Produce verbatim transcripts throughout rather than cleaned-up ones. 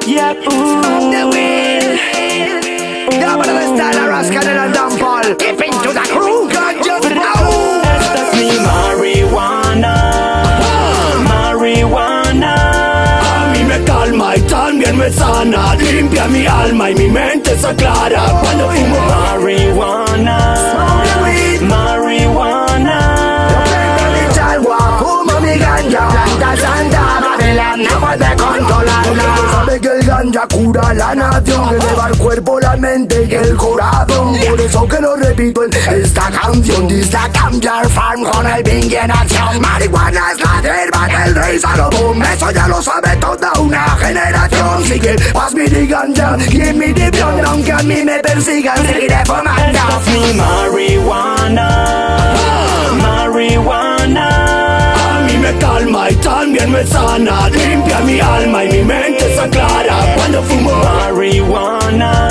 Yep, ooh. The wheel. Double the style, rascal and a dump all. Keep into the crew, God just know. Esta es mi marihuana, marihuana. A mí me calma y también me sana. Limpia mi alma y mi mente se aclara cuando fumo marihuana, marihuana. Yo prendo mi chagua, fumo mi ganja. Planta santa, Babylon no puede controlarla. Sabe que el ganja cura la nación, que eleva el cuerpo, la mente y el corazón. Por eso que lo repito en esta canción. Dice cambiar farm con el Bing en acción. Marihuana es la hierba del rey Salomón. Eso ya lo sabe toda una generación. Así que paz mi ganja, give me the blunt. Aunque a mí me persigan, seguiré fumando. Esta es mi marihuana, marihuana. A mí me calma y también me sana. Limpia mi alma y mi mente se aclara cuando fumo marihuana,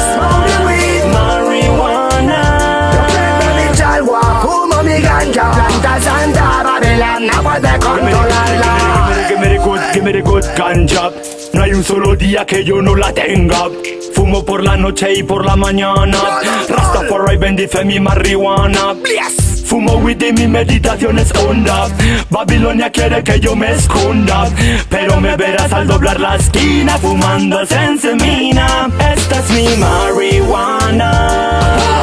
marihuana. Yo prendo mi chagua, fumo mi ganja. Planta santa, Babylon no puede controlarla. Give me the good, give me the good ganja. No hay un solo día que yo no la tenga. Fumo por la noche y por la mañana. Rastafari bendice mi marihuana. Fumo weed y mi meditación es honda. Babilonia quiere que yo me esconda, pero me verás al doblar la esquina fumando sensemina. Esta es mi marihuana,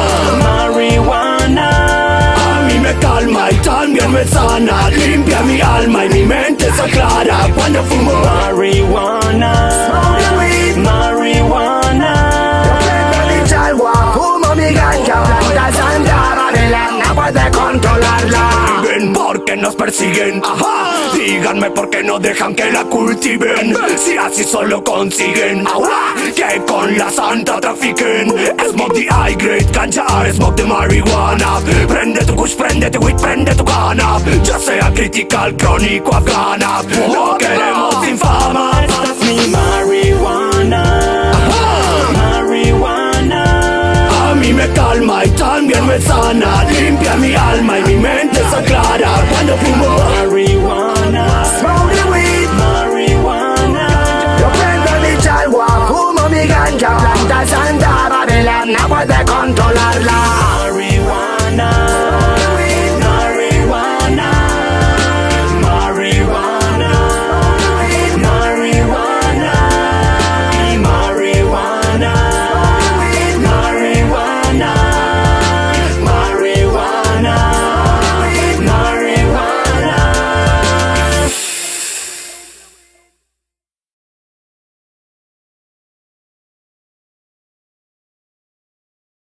marihuana. A mí me calma y también me sana. Limpia mi alma y mi mente se aclara cuando fumo marihuana, marihuana. Yo prendo mi chagua, fumo mi ganja. Planta santa, Babylon no puede controlarla. Ven porque nos persiguen, ajá. Díganme por qué no dejan que la cultiven. Si así solo consiguen, ahora que con la santa trafiquen. Smoke the high grade ganja, smoke the marihuana. Prende tu kush, prende tu weed, prende tu cana. Ya sea critical, crónico, afgana. No queremos infama. Esta es mi marihuana, marihuana. A mí me calma y también me sana. Limpia mi alma y mi mente se aclara cuando fumo marihuana.